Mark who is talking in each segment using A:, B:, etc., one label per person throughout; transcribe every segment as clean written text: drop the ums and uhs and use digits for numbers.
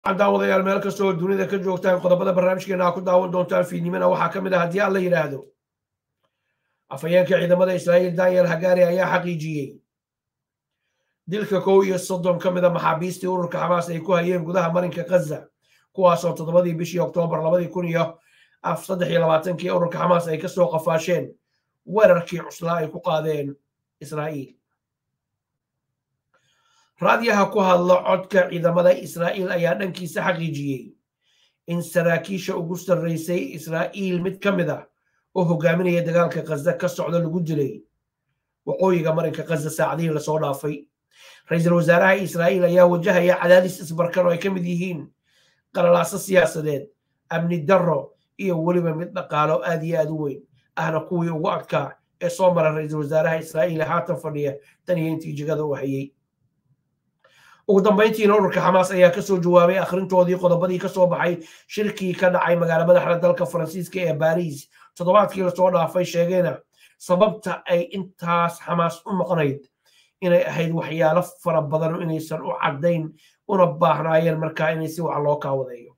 A: daawadayaal meel kastoo dunida ka joogtaan qodobada barnaamijkeena ku daawan doontaan fiidnimada waxaa ka mid ah haddii aan la yidhaahdo afhayeenka ciidamada Israa'iil Daniel Hagari ayaa xaqiijiyey dilka 31 ka mid ah maxaabiistii ururka Hamas ay ku hayeen gudaha marinka Gaza kuwaasoo 7 bishii Oktoobar 2023 ururka Hamas ay ka soo qafaasheen weerarkii cuslaa ay ku qaadeen Israa'iil. raadiyaha ku hadla codka ciidamada Israa'iil ayaa dhankiisa xaqiijiyey in saraakiisha ugu sarreysay Israa'iil mid ka mid ah oo hogaaminaya dagaalka Gaza ka socda lagu dilay waqooyiga marinka Gaza saacadihii la soo dhaafay. ra'iisul wasaaraha Israa'iil ayaa wajahaya cadaadis isbarkan oo ay ka mid yihiin qalalaasa siyaasadeed, amni darro iyo weliba mid dhaqaalo aad iyo aad u weyn ahna kuwii ugu adkaa ee soo mara ra'iisul wasaaraha Israa'iil haatan fadhiya Thani intii jigada u hayay. ugu dambeyntiina ururka Hamas ayaa ka soo jawaabay akhrintoodii qodobadii ka soo baxay shirkii ka dhacay magaalada madaxda dalka Faransiiska ee Paris toddobaadkii la soo dhaafay, sheegayna sababta ay intaas Hamas u noqonayd inay ahayd waxyaalo fara badan oo inaysan u caddayn una baahnaayeen markaa inay si wax loo kaawadeeyo.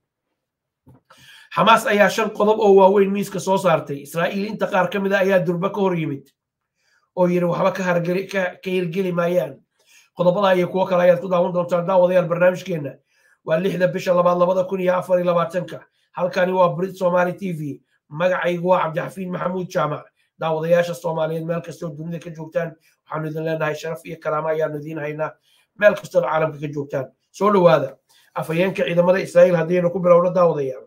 A: Hamas ayaa 5 qodob oo waaweyn miiska soo saartay. Israa'iil inta qaar ka mid ah ayaa durba ka hor yimid oo yiri waxba ka hirgeli maayaan. qodobada iyo kuwa kale ayaad ku daawan doontaan daawadayaal barnaamijkeena. waa 6 bisha 2024 halkani waa Brit Somali TV. magacaygu waa Abdulrahman Maxamuud Jaamac. daawadayaasha Soomaaliyeed meel kastoo dunida ka joogtaan waxaanu idin leenahay sharaf iyo karaama ayaanu idin haynaa meel kastoo caalamka ka joogtaan. soo dhawaada. afhayeenka ciidamada Israa'iil haddiinu ku bilowno daawadayaal.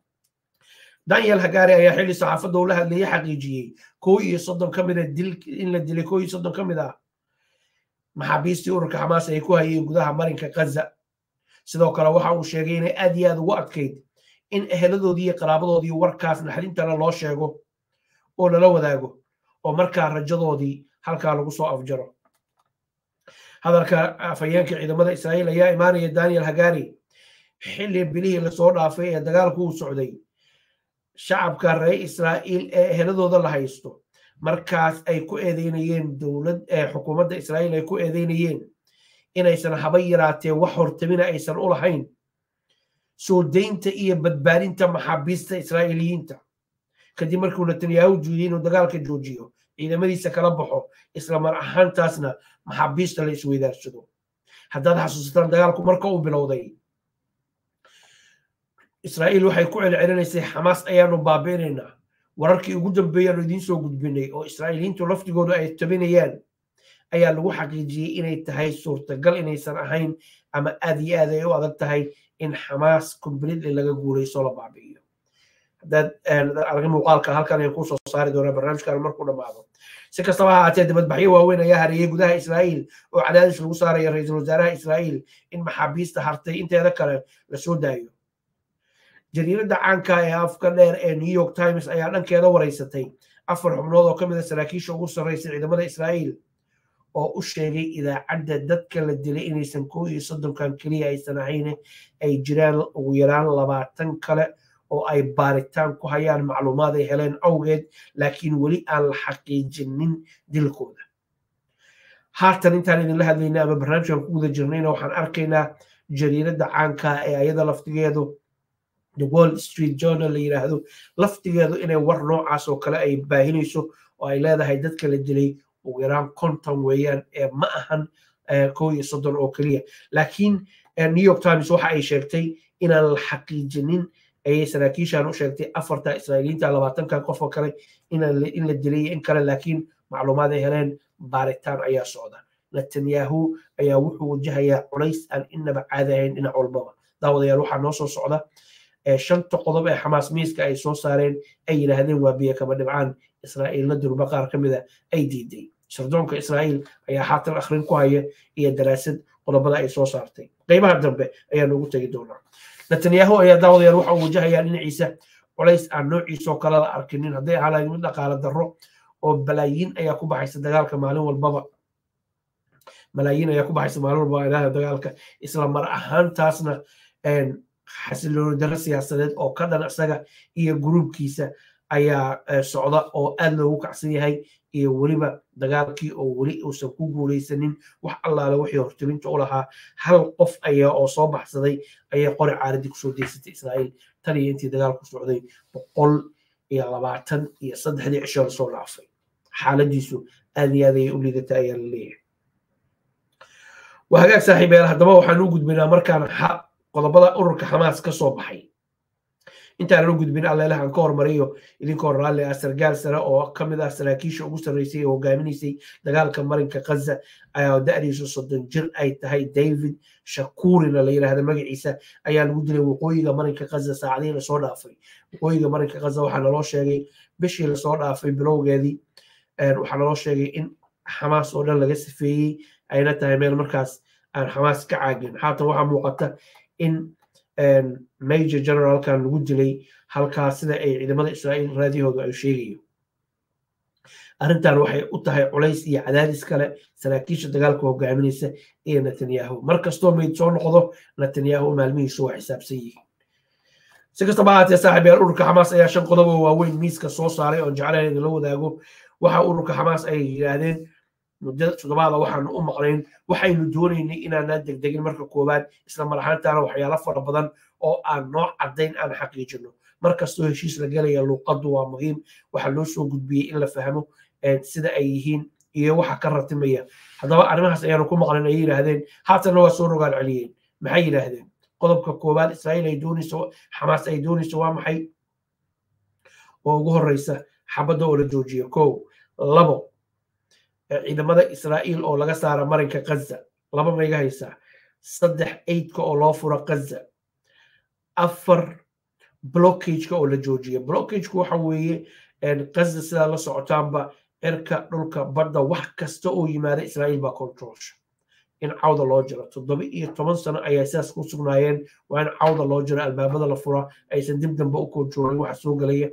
A: Daniel Hagari ayaa xilli saxaafadda ula hadlayay xaqiijiyey 31 ka mid ah in la dilay 31 ka mid ah maxaabiistii ururka Hamas ay ku hayeen gudaha marinka Gaza. sidoo kale waxa uu sheegay inay aad iyo aad ugu adkayd in eheladoodii iyo qaraabadoodii warkaas naxdintana loo sheego oo lala wadaago oo markaa rajadoodii halkaa lagu soo afjaro. hadalka afhayeenka ciidamada Israa'iil ayaa imaanaya Daniel Hagari xilli bilihii la soo dhaafay ee dagaalku u socday. shacabka reer Israa'iil ee eheladooda la haysto markaas ay ku eedeynayeen xukuumadda Israa'iil ay ku eedeynayeen inaysan haba yaraatee wax hortamina aysan u lahayn soo deynta iyo badbaadinta maxaabiista Israa'iiliyiinta. kadib markuu Netanyahu diiday inuu dagaalka joojiyo ciidamadiisa kala baxo isla mar ahaantaasna maxaabiista la isweydaarsado. haddaad xasuusataan dagaalku marka uu bilowday Israa'iil waxay ku celcelinaysay Hamas ayaanu baabi'inaynaa. wararkii ugu dambeeyay idiin soo gudbinay oo Israa'iiliyiintu laftigoodu ay tabinayaan ayaa lagu xaqiijiyey inay tahay suurtagal inaysan ahayn ama aad iyo aad ay u adag tahay in Hamas completely laga guuleysto la baabi'iyo. haddaad aragin muuqaalka halkan ayaan kusoo saari doonaa barnaamijkan markuu dhammaado. si kastaba ha ahaatee dibadbaxyo waaweyn ayaa hareeyay gudaha Israa'iil oo cadaadis lagu saaraya ra'iisul wasaaraha Israa'iil in maxaabiista hartay inteeda kale la soo daayo. jariiradda caanka ee afka dheer ee New York Times ayaa dhankeeda wareysatay 4 xubnood oo ka mid ah saraakiisha ugu sarreysay ciidamada Israa'iil oo u sheegay idaacadda dadka la dilay inaysan 31 kaliya aysan ahayn ay jiraan ugu yaraan 20 kale oo ay baaritaan ku hayaan macluumaad ay heleen awgeed laakiin weli aan la xaqiijinin dilkooda. haatan intaan idinla hadlaynaa ama barnaamijkan ku guda jirnayna waxaan arkaynaa jariiradda caanka ee ayada laftigeedu The Wall Street Journal la yiraahdo laftigeedu inay war noocaas oo kale ay baahinayso oo ay leedahay dadka la dilay ugu yaraan 50 weeyaan ee ma ahan 31 oo kaliya. laakiin New York Times waxa ay sheegtay inaan la xaqiijinin ay saraakiishan u sheegtay 4 Israa'iiliyiinta 20 qof oo kale in la dilay in kale laakiin macluumaad ay heleen baaritaan ayaa socda. Netanyahu ayaa wuxuu wajahayaa culays aan inaba caadi ahayn dhinac walbaba. daawadayaal waxaa noo soo socda 5 qodob ee Hamas miiska ay soo saareen ay yiraahdeen waa biyo kama dhibcaan. Israa'iilna durba qaar ka mid ah ay diiday. sirdoonka Israa'iil ayaa haatan akhrin ku haya iyo daraasad qodobada ay soo saartay. qaybaha dambe ayaa noogu tagi doonaa. Netanyahu ayaa daawadayaal waxa uu wajahayaa dhinaciisa culays aan noociisa oo kale la arkinin hadday ahaayeen mid dhaqaale darro oo balaayiin ayaa ku baxaysa dagaalka maalin walbaba. dagaalka isla mar ahaantaasna xasilooni darro siyaasadeed oo ka dhan isaga iyo gruubkiisa ayaa socda oo aad loogu kacsan yahay iyo weliba dagaalkii oo weli uusan ku guulaysanin wax allaale wixii hortiminta u lahaa hal qof ayaa oo soo baxsaday ayay qori caaradii kusoo deysatay Israa'iil tan iyo intii dagaalku socday 123 cisho la soo dhaafay xaaladiisu aad iyo aad ayay u liidatay ayaa la leeyahay وهاجاك صاحب يلا هدما waxaan u gudbinaa markaan qodobada ururka Hamas ka soo baxay intaan u gudbin Allaah aan ka hormariyo idinkoo raalli ah sargaal sare oo kamid ah saraakiisha ugu sareysay oo hogaaminaysay dagaalka marinka Gaza ayaa da'diisu 30 jir ay tahay David Shakurina la yiraahdo magaciisa ayaa lagu dilay waqooyiga marinka Gaza saacadii la soo dhaafay waqooyiga marinka Gaza waxaa loo sheegay bishii la soo dhaafay bilowgeedii waxaa loo sheegay in Hamas oo dhan laga sifeeyay ayna tahay meel markaas aan Hamas ka caagin haatan waxaa muuqata in major general kan lagu dilay halkaas sida ay ciidamada Israa'iil raadiyooda ay sheegayeen arrintan waxay u tahay culays iyo cadaadis kale saraakiisha dagaalka hogaaminaysa ee Netanyahu markastoo meyd soo noqdo Netanyahu maalmihiisu waa xisaabsan yihiin si kastaba ha ahaatee saaxiibayaal ururka Hamas ayaa 5 qodob oo waaweyn miiska soo saaray oo jeclaan in la wadaago waxa ururka Hamas ay yiraahdeen muddo toddobaad waxaan u maqnayn waxaynu doonaynay inaan degdegin marka koobaad isla mar ahaantaana waxyaalo fara badan oo aan nooc cadayn aan xaqiijino markastoo heshiis la galaya luqaddu waa muhiim waxa loo soo gudbiyay in la fahmo sida ay yihiin iyo waxa ka ratimaya haddaba arrimahaas ayaanu ku maqnayn ay yiraahdeen haatana waa soo rogaal celiyeen maxay yiraahdeen qodobka koobaad Israa'iil ay doonayso Hamas ay doonayso waa maxay oo ugu horeysa xabadda oo la joojiyo 1 2 ciidamada Israa'iil oo laga saaro marinka Gaza 2 ma iga haysaa 3 aidka oo loo furo Gaza 4 blockage oo la joojiyo blockage waxa weeye Gaza sida la socotaanba cirka dhulka badda wax kasta oo yimaada Israa'iil ba control in cawda loo jiro 17 sano ayaa sidaas ku sugnaayeen waa in cawda loo jiro albaabada la furo aysan dib dambe u controlin wax soo galaya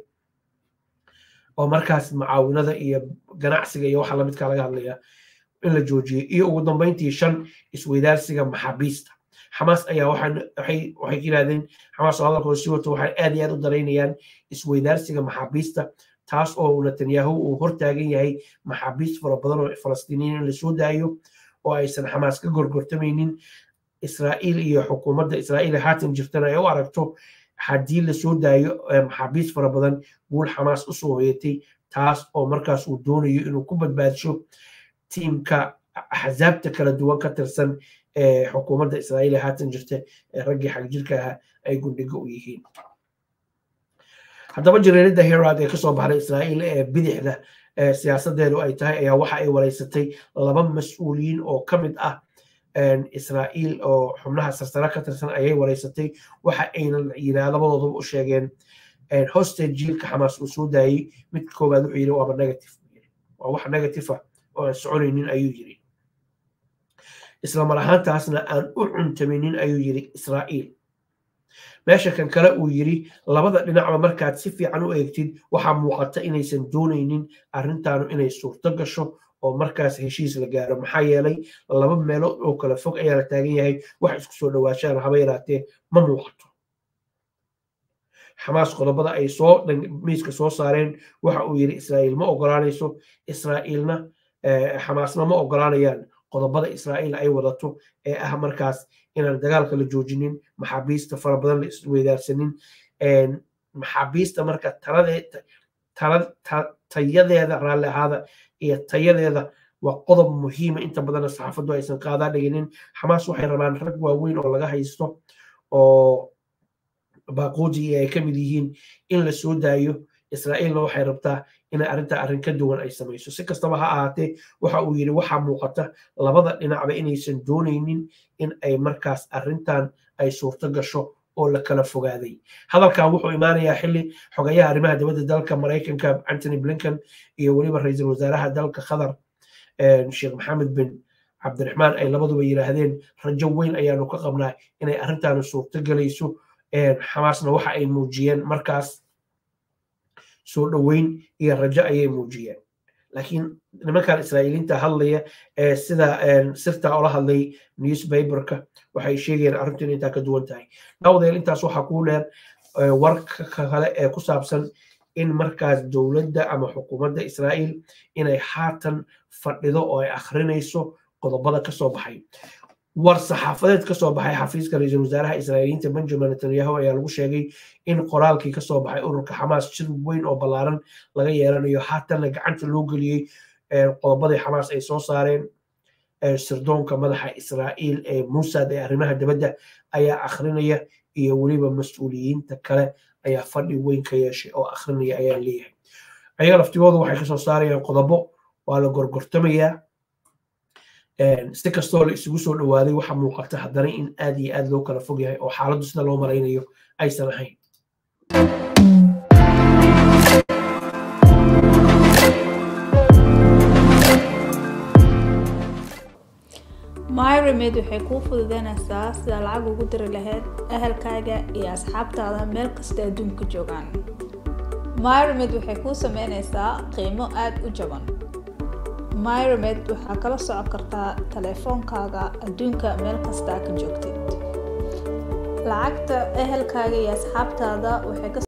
A: oo markaas macaawinada iyo ganacsiga iyo waxa la midka laga hadlaya in la joojiyo iyo ugu dambeyntii 5 isweydaarsiga maxaabiista Hamas ayaa waxay yiraahdeen Hamas oo halka sii wato waxay aad iyo aad u dareynayaan isweydaarsiga maxaabiista taas oo Netanyahu uu hortaagan yahay maxaabiist fara badan oo Falastiiniyiin la soo daayo oo aysan Hamas ka gorgortamaynin Israa'iil iyo xukuumadda Israa'iil haatan jirtana ay u aragto haddii la soo daayo maxaabiist fara badan guul Hamas u soo hoyatay taas oo markaas uu doonayo inuu ku badbaadsho tiimka axzaabta kala duwan ka tirsan xukuumadda Israa'iil haatan jirta raggii xaq jirka ay gundhiga u yihiin haddaba jareerada Herald ee ka soo baxday Israa'iil ee bidixda siyaasadeedu ay tahay ayaa waxa ay wareysatay 2 mas'uuliyiin oo kamid ah Israa'iil oo xubnaha sarsare ka tirsan ayay wareysatay waxa ayna labadooduba u sheegeen hostage-ka Hamas uu soo daayay mid koobaad wuxuu yiri waa negative waa wax negative oo soconaynin ayuu yiri isla mar ahaantaasna aan u cuntaminin ayuu yiri Israa'iil meesha kan kale uu yiri labada dhinacba markaad si fiican u eegtid waxa muuqata inaysan doonaynin arrintaanu inay suurto gasho oo markaas heshiis la gaaro maxaa yeelay 2 meelood oo kala fog ayaa la taagan yahay wax isku soo dhawaashaan haba yaraatee ma muuqato Hamas qodobada ay soo miiska soo saareen waxa uu yiri Israa'iil ma ogolaanayso Israa'iilna Hamasna ma ogolaanayaan qodobada Israa'iil ay wadato ee ah markaas inaan dagaalka la joojinin maxaabiista fara badan la isweydaarsanin maxaabiista marka tayadeeda raalli ahaada iyo tayadeeda waa qodob muhiim inta badan saxaafadu aysan qaada dhiginin Hamas waxay rabaan rag waaweyn oo laga haysto oo baaqoodi ay kamid yihiin in la soo daayo Israa'iilna waxay rabtaa in arrin ka duwan ay samayso si kastaba ha ahaatee waxa uu yiri waxa muuqata labada dhinacba inaysan doonaynin in ay markaas arrintan ay suurto gasho oo la kala fogaaday hadalkan wuxuu imaanayaa xilli xogayaha arrimaha dibadda dalka Mareykanka Anthony Blinken iyo waliba ra'iisul wasaaraha dalka Qatar Sheikh Mohammed bin Abdulrahman ay labaduba yiraahdeen rajo weyn ayaanu ka qabnaa inay arrintan suurto galayso Hamasna waxa ay muujiyeen markaas soo dhaweyn iyo rajo ayay muujiyeen laakiin nimankan Israa'iiliinta hadlaya sida sirta oo la hadlay newspaperka waxay sheegayaan arrintan inta ka duwan tahay dawdeel intaas waxa ku dheer warka kale ee ku saabsan in markaas dowladda ama xukuumadda Israa'iil inay haatan fadhido oo ay akhrinayso qodobada ka soo baxay war saxaafadeed ka soo baxay xafiiska ra'iisul wasaaraha Israa'iiliinta Benjamin Netanyahu ayaa lagu sheegay in qoraalkii ka soo baxay ururka Hamas shir weyn oo ballaaran laga yeelanayo haatanna gacanta loo geliyay qodobadii Hamas ay soo saareen sirdoonka madaxa Israa'iil ee Mossad ee arrimaha dibadda ayaa akhrinaya iyo waliba mas'uuliyiinta kale ayaa fadhi weyn ka yeeshay oo akhrinaya ayaa leeyahay ayaga laftigooda waxay ka soo saarayaan qodobo waa la gorgortamayaa si kastoo la isugu soo dhawaaday waxa muuqata haddana in aad iyo aad loo kala fog yahay oo xaaladdu sida loo maraynayo aysan ahayn
B: MyRemit waxay kuu fududeynaysaa sida lacag ugu diri lahayd ehelkaaga iyo asxaabtaada meel kasta adduunka joogaan. MyRemit waxay kuu sameynaysaa qiimo aad u jaban. MyRemit waxaa kala socon kartaa taleefankaaga adduunka meel kasta ka joogtid. Lacagta ehelkaaga iyo asxaabtaada waxay